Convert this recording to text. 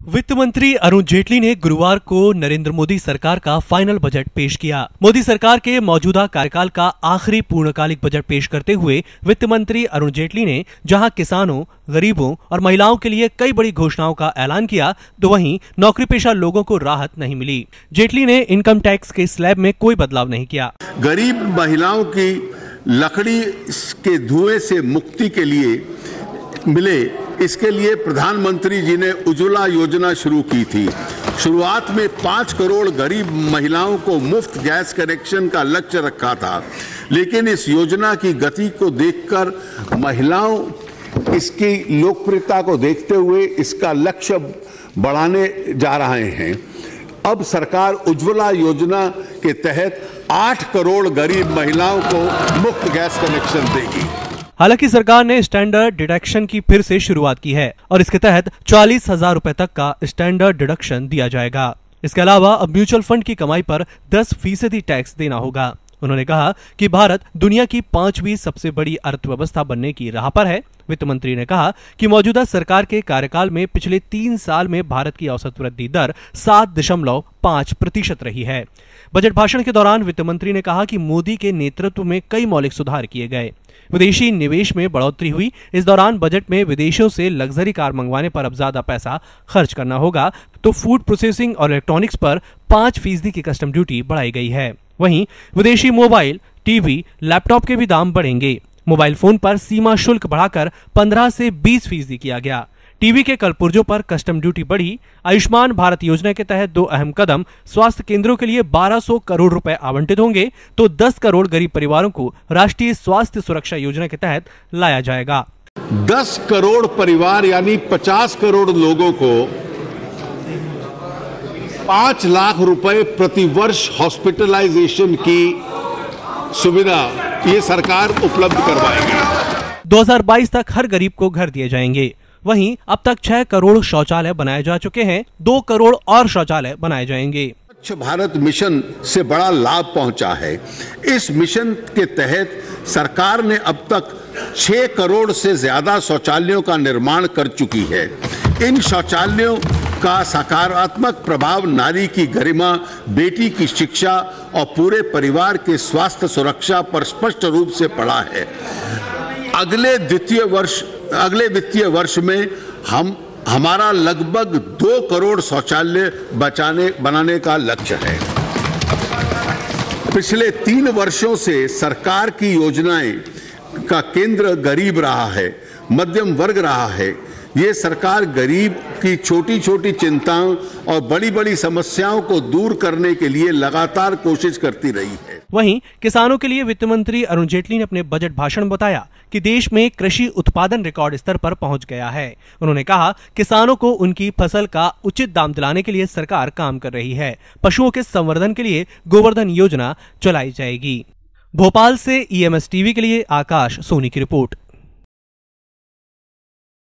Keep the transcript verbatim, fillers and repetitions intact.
वित्त मंत्री अरुण जेटली ने गुरुवार को नरेंद्र मोदी सरकार का फाइनल बजट पेश किया। मोदी सरकार के मौजूदा कार्यकाल का आखिरी पूर्णकालिक बजट पेश करते हुए वित्त मंत्री अरुण जेटली ने जहां किसानों, गरीबों और महिलाओं के लिए कई बड़ी घोषणाओं का ऐलान किया, तो वहीं नौकरी पेशा लोगों को राहत नहीं मिली। जेटली ने इनकम टैक्स के स्लैब में कोई बदलाव नहीं किया। गरीब महिलाओं की लकड़ी के धुएं से मुक्ति के लिए मिले, इसके लिए प्रधानमंत्री जी ने उज्ज्वला योजना शुरू की थी। शुरुआत में पाँच करोड़ गरीब महिलाओं को मुफ्त गैस कनेक्शन का लक्ष्य रखा था, लेकिन इस योजना की गति को देखकर महिलाओं इसकी लोकप्रियता को देखते हुए इसका लक्ष्य बढ़ाने जा रहे हैं। अब सरकार उज्ज्वला योजना के तहत आठ करोड़ गरीब महिलाओं को मुफ्त गैस कनेक्शन देगी। हालांकि सरकार ने स्टैंडर्ड डिडक्शन की फिर से शुरुआत की है और इसके तहत चालीस हजार रूपए तक का स्टैंडर्ड डिडक्शन दिया जाएगा। इसके अलावा अब म्यूचुअल फंड की कमाई पर दस फीसदी टैक्स देना होगा। उन्होंने कहा कि भारत दुनिया की पांचवी सबसे बड़ी अर्थव्यवस्था बनने की राह पर है। वित्त मंत्री ने कहा कि मौजूदा सरकार के कार्यकाल में पिछले तीन साल में भारत की औसत वृद्धि दर सात दशमलव पांच प्रतिशत रही है। बजट भाषण के दौरान वित्त मंत्री ने कहा कि मोदी के नेतृत्व में कई मौलिक सुधार किए गए, विदेशी निवेश में बढ़ोतरी हुई। इस दौरान बजट में विदेशों से लग्जरी कार मंगवाने पर अब ज्यादा पैसा खर्च करना होगा, तो फूड प्रोसेसिंग और इलेक्ट्रॉनिक्स पर पांच फीसदी की कस्टम ड्यूटी बढ़ाई गई है। वहीं विदेशी मोबाइल, टीवी, लैपटॉप के भी दाम बढ़ेंगे। मोबाइल फोन पर सीमा शुल्क बढ़ाकर पंद्रह से बीस फीसदी किया गया। टीवी के कल पुर्जों पर कस्टम ड्यूटी बढ़ी। आयुष्मान भारत योजना के तहत दो अहम कदम, स्वास्थ्य केंद्रों के लिए बारह सौ करोड़ रुपए आवंटित होंगे, तो दस करोड़ गरीब परिवारों को राष्ट्रीय स्वास्थ्य सुरक्षा योजना के तहत लाया जाएगा। दस करोड़ परिवार यानी पचास करोड़ लोगों को पांच लाख रुपए प्रति वर्ष हॉस्पिटलाइजेशन की सुविधा ये सरकार उपलब्ध करवाएगी। दो हज़ार बाईस तक हर गरीब को घर दिए जाएंगे। वहीं अब तक छह करोड़ शौचालय बनाए जा चुके हैं, दो करोड़ और शौचालय बनाए जाएंगे। स्वच्छ भारत मिशन से बड़ा लाभ पहुंचा है। इस मिशन के तहत सरकार ने अब तक छह करोड़ से ज्यादा शौचालयों का निर्माण कर चुकी है। इन शौचालयों का सकारात्मक प्रभाव नारी की गरिमा, बेटी की शिक्षा और पूरे परिवार के स्वास्थ्य सुरक्षा पर स्पष्ट रूप से पड़ा है। अगले द्वितीय वर्ष अगले वित्तीय वर्ष में हम हमारा लगभग दो करोड़ शौचालय बचाने बनाने का लक्ष्य है। पिछले तीन वर्षों से सरकार की योजनाएं का केंद्र गरीब रहा है, मध्यम वर्ग रहा है। ये सरकार गरीब की छोटी छोटी चिंताओं और बड़ी बड़ी समस्याओं को दूर करने के लिए लगातार कोशिश करती रही है। वहीं किसानों के लिए वित्त मंत्री अरुण जेटली ने अपने बजट भाषण में बताया कि देश में कृषि उत्पादन रिकॉर्ड स्तर पर पहुंच गया है। उन्होंने कहा किसानों को उनकी फसल का उचित दाम दिलाने के लिए सरकार काम कर रही है। पशुओं के संवर्धन के लिए गोवर्धन योजना चलाई जाएगी। भोपाल से ई एम एस टीवी के लिए आकाश सोनी की रिपोर्ट।